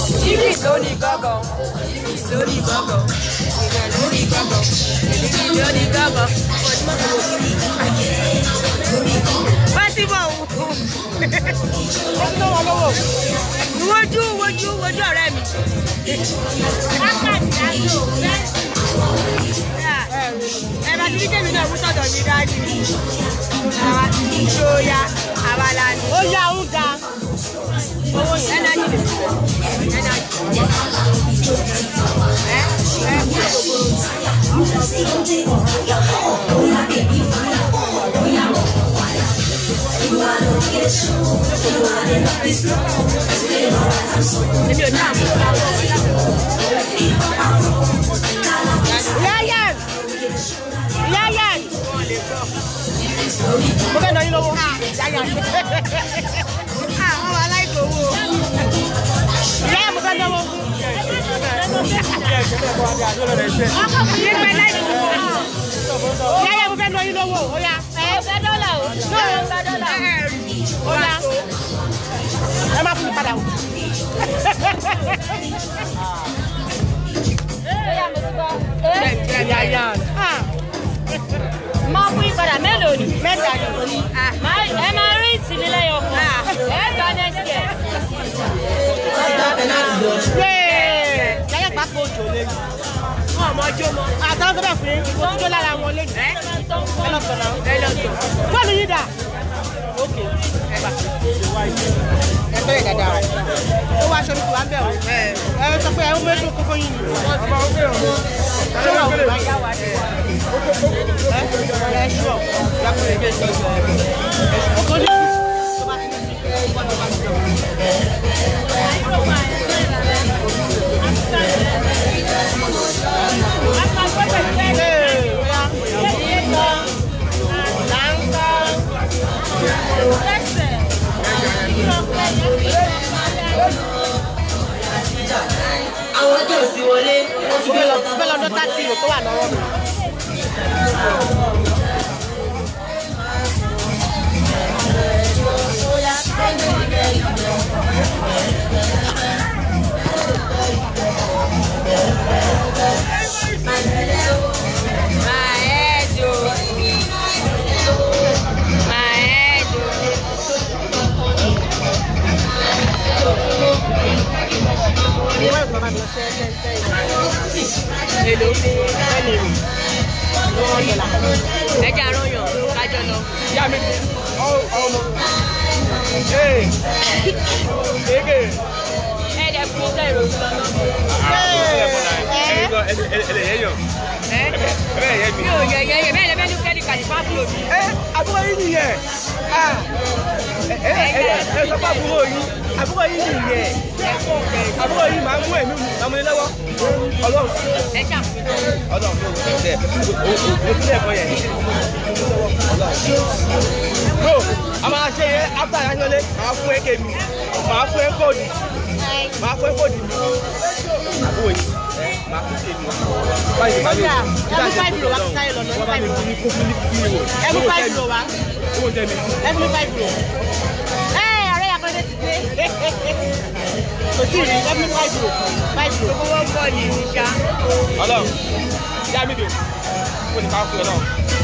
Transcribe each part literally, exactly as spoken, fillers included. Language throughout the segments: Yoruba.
Jimmy lórí gángan. Jimmy lórí gángan. Ìgbà lórí gángan. Jimmy lórí gángan. Pásíbọ̀ wò. Wojú wojú wojú ọ̀rẹ́ mi. Ẹ bá ti ní kémi náà mú sọ̀dọ̀ mi dájú. Àwa ti ní tó yá abala ni. Ó yá ń ga. Owó yẹn náà jìnnà. Ẹ náà jìnnà. Ẹ ẹ kú Èmi ò ní àwọn Yayan! Yayan! Mo fẹ́ lọ yín lọ́wọ́. Yayan! Àwọn aláìkò owó. Yayan mo fẹ́ lọ́wọ́. Yayan mo fẹ́ lọ yín lọ́wọ́. Ó yá. Ẹ fẹ́ dọ́là o. Fẹ́ dọ́là. Ó yá. Ẹ má fún mi padà o. Yayan. Máa fún ìpadà mélòó ni? Mẹ́ta ni. Ẹ máa rí ìsinmi lẹ́yìn ọkọ̀. Ẹ gbà next year. Yayan pápá òjò lẹ́yìn. Wọ́n ọmọ ọjọ́ mọ́. Àtàwọn tó bẹ̀ fún yín, ìwọ tó jó lára wọn lẹ́yìn. Ẹ lọ sọ̀nà. Ẹ lọ sọ̀. Fóònù yín dà. Ókè. Ẹ bá. Ẹ bẹ̀rẹ̀ dáadáa rẹ̀. Ó wá aṣọ nípa ń bẹ̀ wò. Ẹ sọ pé ẹ ń mẹ́tò kókó yín ni. Ṣé wà wọ́n máa yá wa ní wa? Ẹ ẹ ṣọ́ yàtọ̀ ẹgbẹ́ ìgbẹ́ ìgbẹ́ ọkọ ní ìlú tó bá ti ní ìwọ́n tó bá ti jọ. Àwọn tó sì wọlé wọ́n ti gbé lọ fẹ́ lọ dọ́tà tí ìlú tó wà lọ́wọ́ mi. Hello, hello. Ẹ jẹ́ àròyàn kájọ lọ. Yá mi, ọmọ. Ee, ege. Ẹ jẹ́ fún iṣẹ́ ìròyìn lọ́nà. Ẹ ẹ yẹ yọ. Ẹ ẹ yẹ mi. Mi ò yẹ yẹ yẹ bẹ́ẹ̀ lẹ́fẹ̀ẹ́ ní kẹ́lí kàdí fáfúlò mi. Ẹ àbúrò yín nìyẹn. Ẹ ẹ ẹ sọ fún àbúrò yín. Àbúrò yín nìyẹn. Àbúrò yín máa ń mú ẹ̀mí máa mú ní lọ́wọ́. Ọlọ́run. Ẹ ṣàfihàn. Ọlọ́run ló ń tẹ̀. O ti lẹ̀ fọ yẹn. No, a máa ṣe yẹn after Yanyole, màá fún ẹ kémi, màá fún ẹ kóòdù, màá fún ẹ kóòdù mi. Àbúrò yìí, màá fún tèmi. Báyìí máa yóò. Ẹmu five kilo wa sáyé lọ, ẹmu five kilo. Ẹmu five kilo wa. Owó tẹ̀mí. Ẹmu five kilo. Ẹ ọ̀rẹ́ yà kọ́ni ti dé. Kò tí ì rí ẹmu five kilo. Five kilo. Owó ń bọ̀ ní ìṣá. Ọlọ́run, yá mi dùn, kò ní ká fún ẹ náà.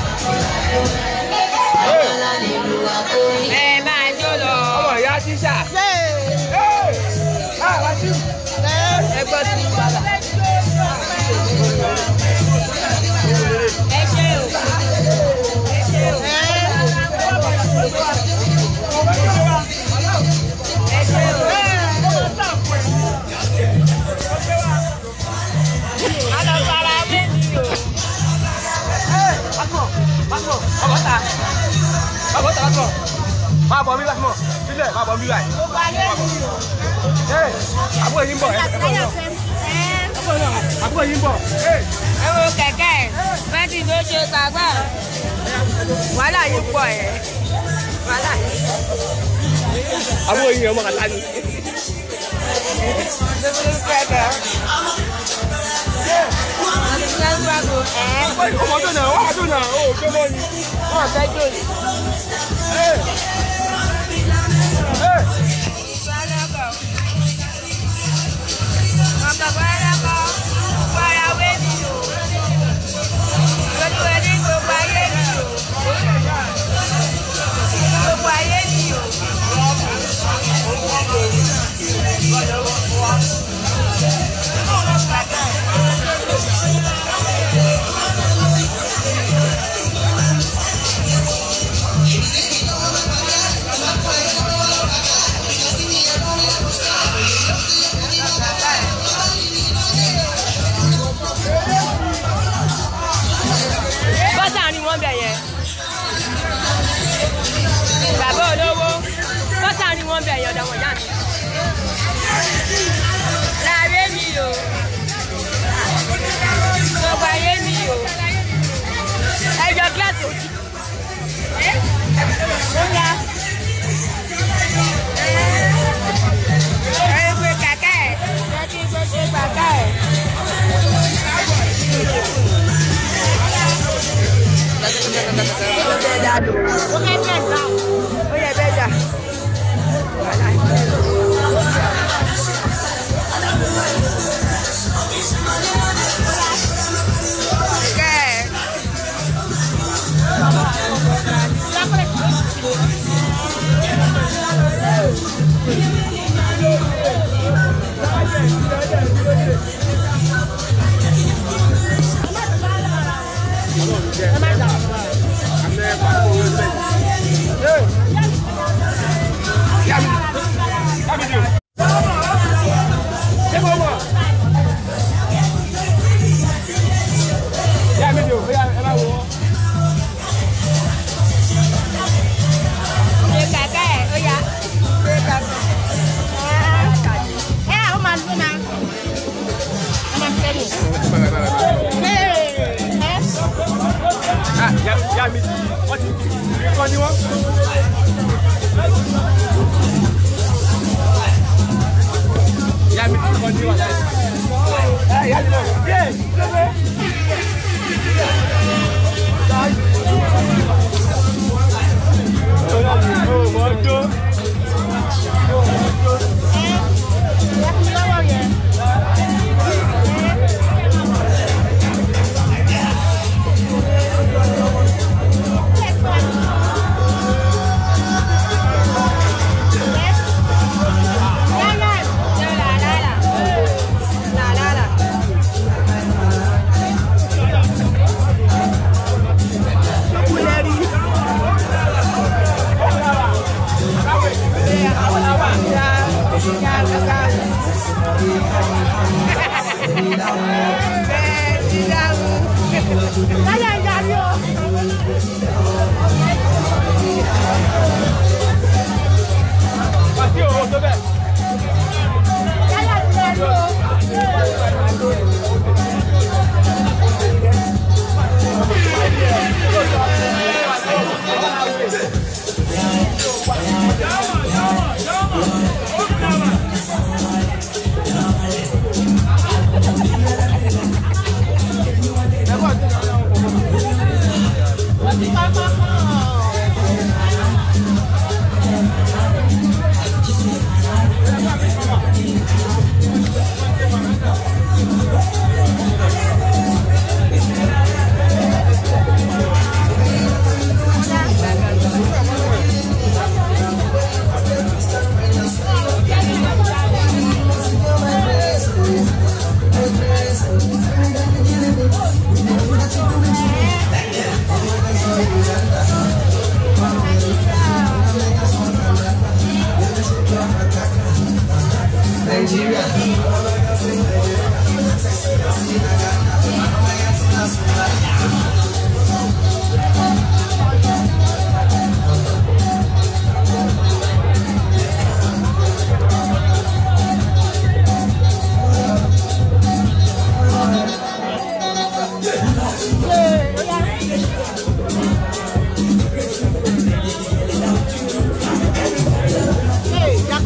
Ẹ máa jó lọ. Ọmọ ìyá tíṣà. Ẹ gbọ́ sí bàbá. Ẹ ṣe o. Ẹ ṣe o. Ẹ ṣe o. Àlọ́ fara mẹ́ mi o. Bàtọ̀, bàtọ̀, ọ̀bọ̀ta. Ọ̀bọ̀ta bàtọ̀. Máa bọ̀ mí bàtọ̀. Sílẹ̀ máa bọ̀ mí báyìí. Àbúrò yín bọ̀. Àbúrò yín bọ̀. Ẹ wo kẹ̀kẹ́ fẹ́ntì ló ṣe gbàgbà. Wàhálà yìí pọ̀ ẹ̀. Wàhálà yìí. Àbúrò yín ọmọ kàtá ni. Kẹ̀kẹ́. Ọmọ tó nà, wọ́n á tó nà, ó tó mọ́ ni. Wọ́n fẹ́ jò ní. mọ́ bẹ̀ yọ̀ ọ̀dọ̀ wọ̀ yá mi. Láàárẹ̀ mi o. Gbogbo ayé mi o. Ẹjọ́ kíláàsì òjì. Ó yá. Ẹ gbé kàkà ẹ̀. Ẹ kí gbé gbé kàkà ẹ̀. Ó yẹ bẹ́ẹ̀ dà. Ó yẹ bẹ́ẹ̀ dà.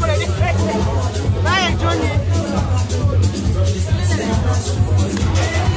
Hey, Johnny.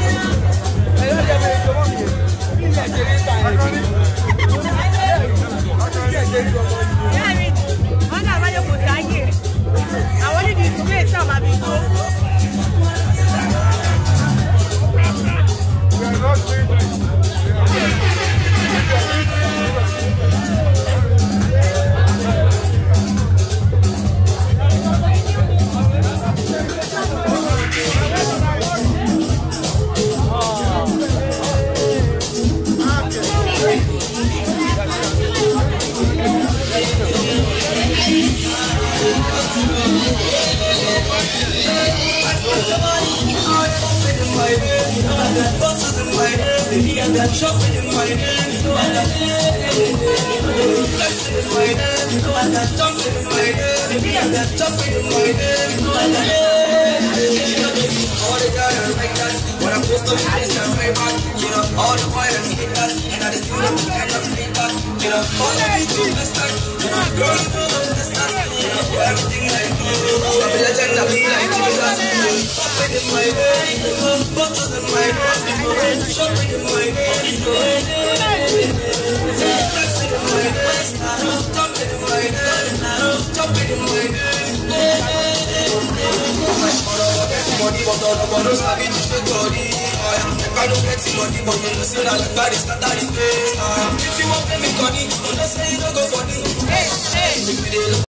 in my head, you know I got buses in my head, baby I got shopping in my head, you know I got flexing in my head, you know I got jumping in my head, baby I got jumping in my head, you know I got all the guys like that. When I post up, I just can't pay back. You know, all the boys that hate that, and I just do them to kind of pay back. You know, all the people that's that. You know, girl, you know that's that. You know, everything like you. I'm a legend, I'm like Jesus. Shopping in my head, you know, bottles in my head, you know, shopping in my head, you know, flexing in my head, jumping in my head, jumping in my head. Money, but all of us have it to show body. I don't get money, but you know, say that like that is not that is. If you want me, money, don't say you don't go for me. Hey, hey.